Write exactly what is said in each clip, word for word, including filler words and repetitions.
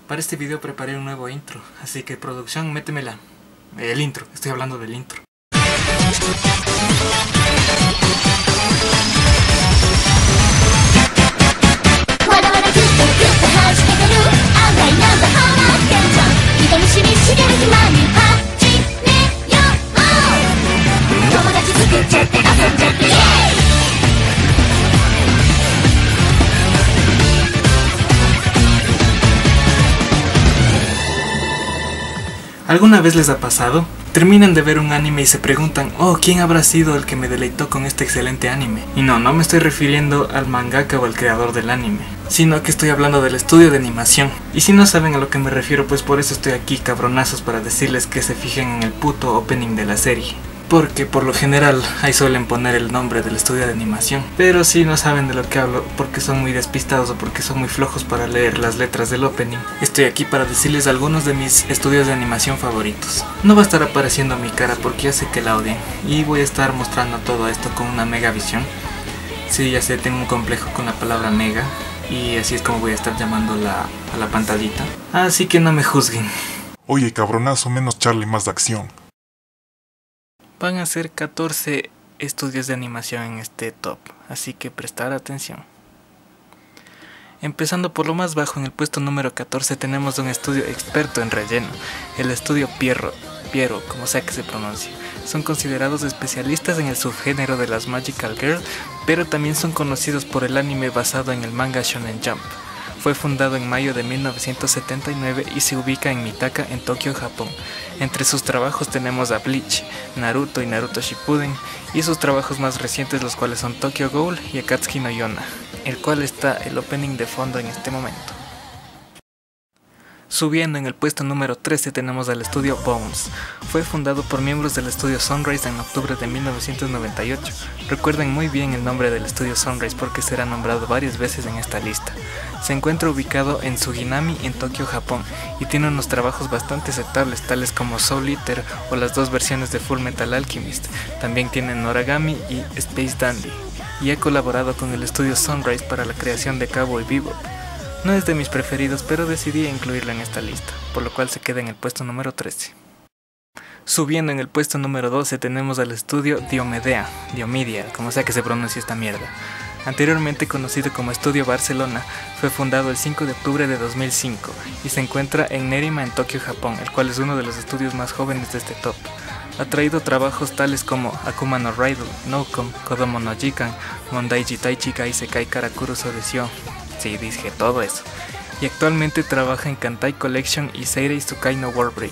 Para este video preparé un nuevo intro, así que producción, métemela. El intro, estoy hablando del intro. ¿Alguna vez les ha pasado? Terminan de ver un anime y se preguntan, oh, ¿quién habrá sido el que me deleitó con este excelente anime? Y no, no me estoy refiriendo al mangaka o al creador del anime, sino que estoy hablando del estudio de animación. Y si no saben a lo que me refiero, pues por eso estoy aquí, cabronazos, para decirles que se fijen en el puto opening de la serie. Porque por lo general ahí suelen poner el nombre del estudio de animación. Pero si no saben de lo que hablo, porque son muy despistados o porque son muy flojos para leer las letras del opening, estoy aquí para decirles algunos de mis estudios de animación favoritos. No va a estar apareciendo mi cara porque ya sé que la odian, y voy a estar mostrando todo esto con una mega visión. Sí, ya sé, tengo un complejo con la palabra mega, y así es como voy a estar llamándola a la pantallita. Así que no me juzguen. Oye, cabronazo, menos charla y más de acción. Van a ser catorce estudios de animación en este top, así que prestar atención. Empezando por lo más bajo, en el puesto número catorce tenemos un estudio experto en relleno, el estudio Pierrot, Piero, como sea que se pronuncie. Son considerados especialistas en el subgénero de las Magical Girl, pero también son conocidos por el anime basado en el manga Shonen Jump. Fue fundado en mayo de mil novecientos setenta y nueve y se ubica en Mitaka, en Tokio, Japón. Entre sus trabajos tenemos a Bleach, Naruto y Naruto Shippuden, y sus trabajos más recientes, los cuales son Tokyo Ghoul y Akatsuki no Yona, el cual está el opening de fondo en este momento. Subiendo en el puesto número trece tenemos al estudio Bones. Fue fundado por miembros del estudio Sunrise en octubre de mil novecientos noventa y ocho. Recuerden muy bien el nombre del estudio Sunrise porque será nombrado varias veces en esta lista. Se encuentra ubicado en Suginami, en Tokio, Japón, y tiene unos trabajos bastante aceptables tales como Soul Eater o las dos versiones de Full Metal Alchemist. También tienen Noragami y Space Dandy, y ha colaborado con el estudio Sunrise para la creación de Cowboy Bebop. No es de mis preferidos, pero decidí incluirlo en esta lista, por lo cual se queda en el puesto número trece. Subiendo en el puesto número doce tenemos al estudio Diomedea, Diomedia, como sea que se pronuncie esta mierda. Anteriormente conocido como Estudio Barcelona, fue fundado el cinco de octubre de dos mil cinco y se encuentra en Nerima, en Tokio, Japón, el cual es uno de los estudios más jóvenes de este top. Ha traído trabajos tales como Akuma no Raidou, Noucom, Kodomo no Jikan, Mondaiji Taichi Isekai Karakuru Sodesyo. Sí, dije todo eso. Y actualmente trabaja en Kantai Collection y Seirei Tsukai no Warbreak.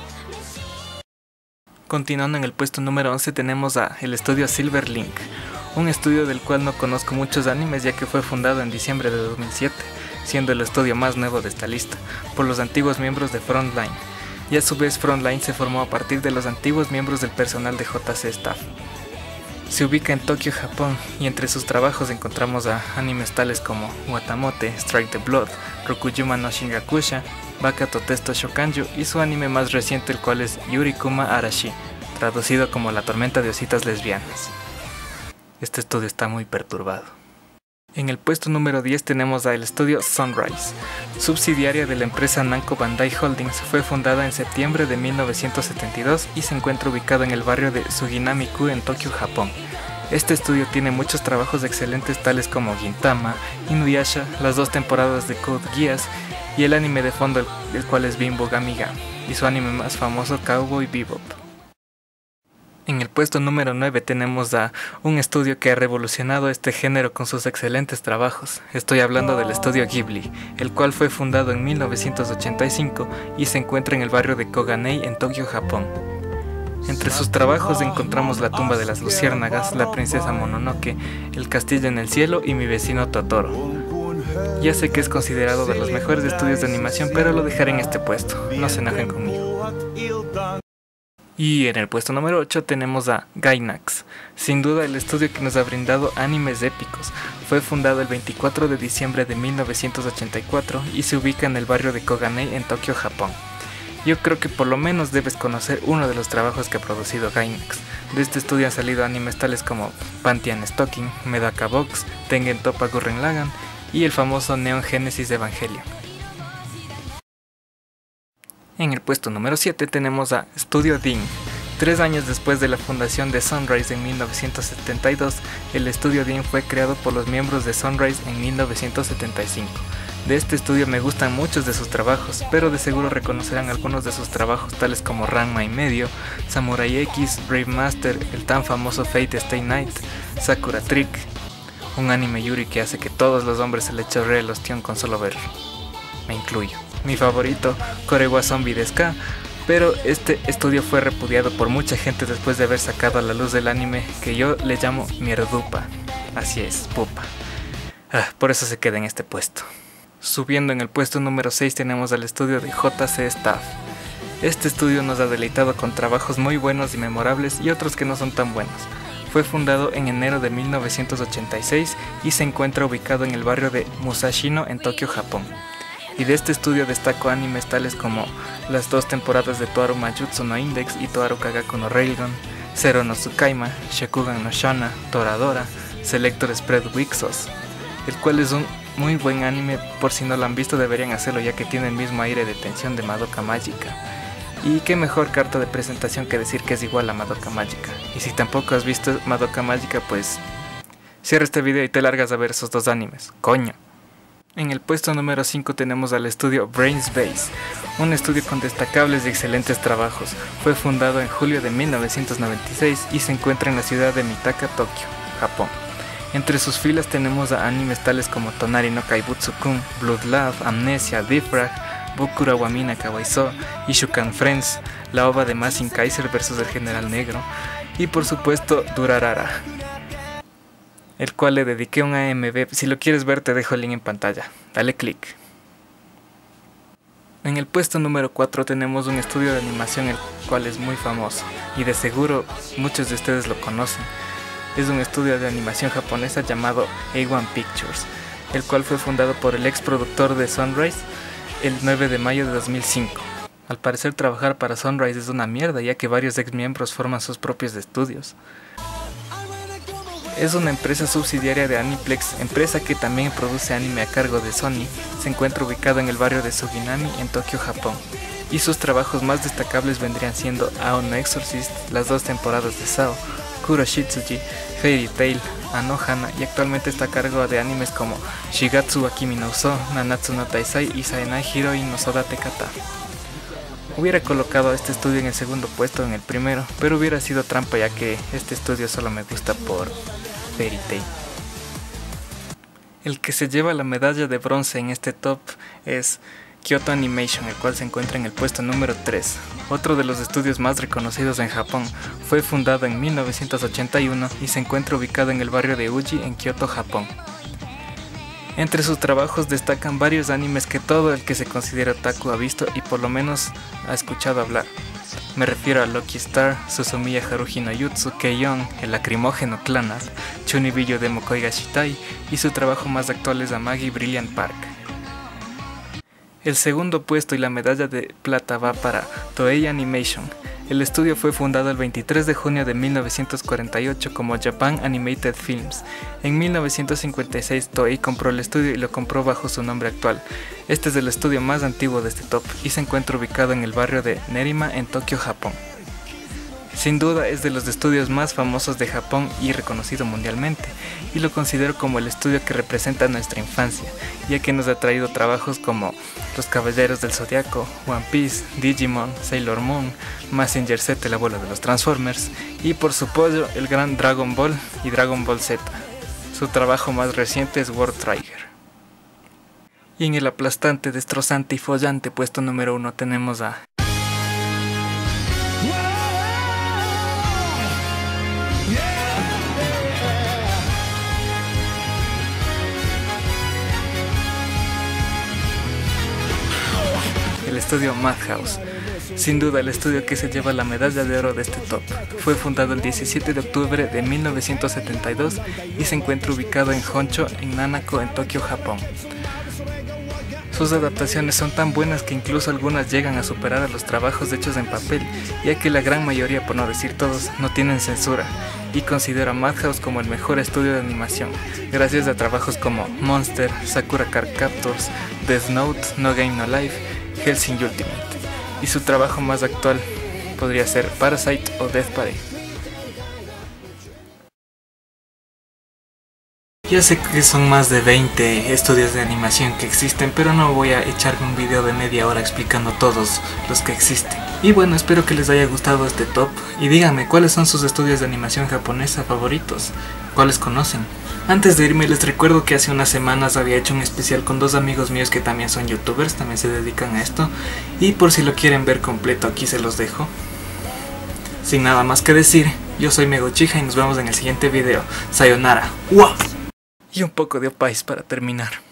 Continuando en el puesto número once tenemos a el estudio Silver Link, un estudio del cual no conozco muchos animes ya que fue fundado en diciembre de dos mil siete, siendo el estudio más nuevo de esta lista, por los antiguos miembros de Frontline. Y a su vez Frontline se formó a partir de los antiguos miembros del personal de J C Staff. Se ubica en Tokio, Japón, y entre sus trabajos encontramos a animes tales como Watamote, Strike the Blood, Rokujuma no Shingakusha, Baka to Testo Shokanju y su anime más reciente, el cual es Yurikuma Arashi, traducido como La tormenta de ositas lesbianas. Este estudio está muy perturbado. En el puesto número diez tenemos al estudio Sunrise, subsidiaria de la empresa Namco Bandai Holdings. Fue fundada en septiembre de mil novecientos setenta y dos y se encuentra ubicado en el barrio de Suginami-ku en Tokio, Japón. Este estudio tiene muchos trabajos excelentes tales como Gintama, Inuyasha, las dos temporadas de Code Geass y el anime de fondo, el cual es Bimbo Gamiga, y su anime más famoso Cowboy Bebop. En el puesto número nueve tenemos a un estudio que ha revolucionado este género con sus excelentes trabajos. Estoy hablando del estudio Ghibli, el cual fue fundado en mil novecientos ochenta y cinco y se encuentra en el barrio de Koganei en Tokio, Japón. Entre sus trabajos encontramos La tumba de las luciérnagas, La princesa Mononoke, El castillo en el cielo y Mi vecino Totoro. Ya sé que es considerado de los mejores estudios de animación, pero lo dejaré en este puesto, no se enojen conmigo. Y en el puesto número ocho tenemos a Gainax, sin duda el estudio que nos ha brindado animes épicos. Fue fundado el veinticuatro de diciembre de mil novecientos ochenta y cuatro y se ubica en el barrio de Koganei en Tokio, Japón. Yo creo que por lo menos debes conocer uno de los trabajos que ha producido Gainax. De este estudio han salido animes tales como Pantheon Stocking, Medaka Box, Tengen Toppa Gurren Lagann y el famoso Neon Genesis Evangelion. En el puesto número siete tenemos a Studio Ding. Tres años después de la fundación de Sunrise en mil novecientos setenta y dos, el estudio Ding fue creado por los miembros de Sunrise en mil novecientos setenta y cinco. De este estudio me gustan muchos de sus trabajos, pero de seguro reconocerán algunos de sus trabajos tales como Ranma y medio, Samurai X, Brave Master, el tan famoso Fate Stay Night, Sakura Trick, un anime yuri que hace que todos los hombres se le chorree el ostión con solo verlo. Me incluyo. Mi favorito, Korewa Zombie Deska, pero este estudio fue repudiado por mucha gente después de haber sacado a la luz del anime que yo le llamo mierdupa. Así es, pupa. Ah, por eso se queda en este puesto. Subiendo en el puesto número seis tenemos al estudio de J C Staff. Este estudio nos ha deleitado con trabajos muy buenos y memorables y otros que no son tan buenos. Fue fundado en enero de mil novecientos ochenta y seis y se encuentra ubicado en el barrio de Musashino en Tokio, Japón. Y de este estudio destaco animes tales como las dos temporadas de Toaru Majutsu no Index y Toaru Kagaku no Railgun, Zero no Tsukaima, Shakugan no Shona, Toradora, Selector Spread Wixos, el cual es un muy buen anime. Por si no lo han visto deberían hacerlo, ya que tiene el mismo aire de tensión de Madoka Mágica. Y qué mejor carta de presentación que decir que es igual a Madoka Mágica. Y si tampoco has visto Madoka Mágica, pues cierra este video y te largas a ver esos dos animes, coño. En el puesto número cinco tenemos al estudio Brains Base, un estudio con destacables y excelentes trabajos. Fue fundado en julio de mil novecientos noventa y seis y se encuentra en la ciudad de Mitaka, Tokio, Japón. Entre sus filas tenemos a animes tales como Tonari no Kaibutsu-kun, Blood Love, Amnesia, Defrag, Bokura wa Mina Kawaiso, Ishukan Friends, la ova de Masin Kaiser versus el General Negro y por supuesto Durarara, el cual le dediqué un A M V. Si lo quieres ver te dejo el link en pantalla, dale click. En el puesto número cuatro tenemos un estudio de animación el cual es muy famoso y de seguro muchos de ustedes lo conocen. Es un estudio de animación japonesa llamado A uno Pictures, el cual fue fundado por el ex productor de Sunrise el nueve de mayo de dos mil cinco. Al parecer trabajar para Sunrise es una mierda, ya que varios ex miembros forman sus propios estudios. Es una empresa subsidiaria de Aniplex, empresa que también produce anime a cargo de Sony. Se encuentra ubicado en el barrio de Suginami en Tokio, Japón. Y sus trabajos más destacables vendrían siendo Ao no Exorcist, las dos temporadas de Sao, Kuro Shitsuji, Fairy Tail, Anohana, y actualmente está a cargo de animes como Shigatsu wa Kimi no Uso, Nanatsu no Taisai y Saenai Hiroin no Sodate Kata. Hubiera colocado a este estudio en el segundo puesto en el primero, pero hubiera sido trampa, ya que este estudio solo me gusta por Fairy Tail. El que se lleva la medalla de bronce en este top es Kyoto Animation, el cual se encuentra en el puesto número tres. Otro de los estudios más reconocidos en Japón. Fue fundado en mil novecientos ochenta y uno y se encuentra ubicado en el barrio de Uji en Kyoto, Japón. Entre sus trabajos destacan varios animes que todo el que se considera otaku ha visto y por lo menos ha escuchado hablar. Me refiero a Lucky Star, Suzumiya Haruhi no Yutsu, Keion, el lacrimógeno Clannad, Chunibillo de Mokoi ga Shitai y su trabajo más actual es Amagi Brilliant Park. El segundo puesto y la medalla de plata va para Toei Animation. El estudio fue fundado el veintitrés de junio de mil novecientos cuarenta y ocho como Japan Animated Films. En mil novecientos cincuenta y seis Toei compró el estudio y lo compró bajo su nombre actual. Este es el estudio más antiguo de este top y se encuentra ubicado en el barrio de Nerima en Tokio, Japón. Sin duda es de los estudios más famosos de Japón y reconocido mundialmente, y lo considero como el estudio que representa nuestra infancia, ya que nos ha traído trabajos como Los Caballeros del Zodiaco, One Piece, Digimon, Sailor Moon, Mazinger Z, el abuelo de los Transformers, y por su pollo el gran Dragon Ball y Dragon Ball Z. Su trabajo más reciente es World Trigger. Y en el aplastante, destrozante y follante puesto número uno tenemos a el estudio Madhouse. Sin duda el estudio que se lleva la medalla de oro de este top. Fue fundado el diecisiete de octubre de mil novecientos setenta y dos y se encuentra ubicado en Honcho, en Nanako, en Tokio, Japón. Sus adaptaciones son tan buenas que incluso algunas llegan a superar a los trabajos hechos en papel, ya que la gran mayoría, por no decir todos, no tienen censura, y considero a Madhouse como el mejor estudio de animación, gracias a trabajos como Monster, Sakura Card Captors, Death Note, No Game No Life, Hellsing Ultimate. y su trabajo más actual podría ser Parasite o Death Parade. Ya sé que son más de veinte estudios de animación que existen, pero no voy a echarme un video de media hora explicando todos los que existen. Y bueno, espero que les haya gustado este top y díganme cuáles son sus estudios de animación japonesa favoritos, cuáles conocen. Antes de irme les recuerdo que hace unas semanas había hecho un especial con dos amigos míos que también son youtubers, también se dedican a esto, y por si lo quieren ver completo aquí se los dejo. Sin nada más que decir, yo soy Megochija y nos vemos en el siguiente video. Sayonara. ¡Wow! Y un poco de opais para terminar.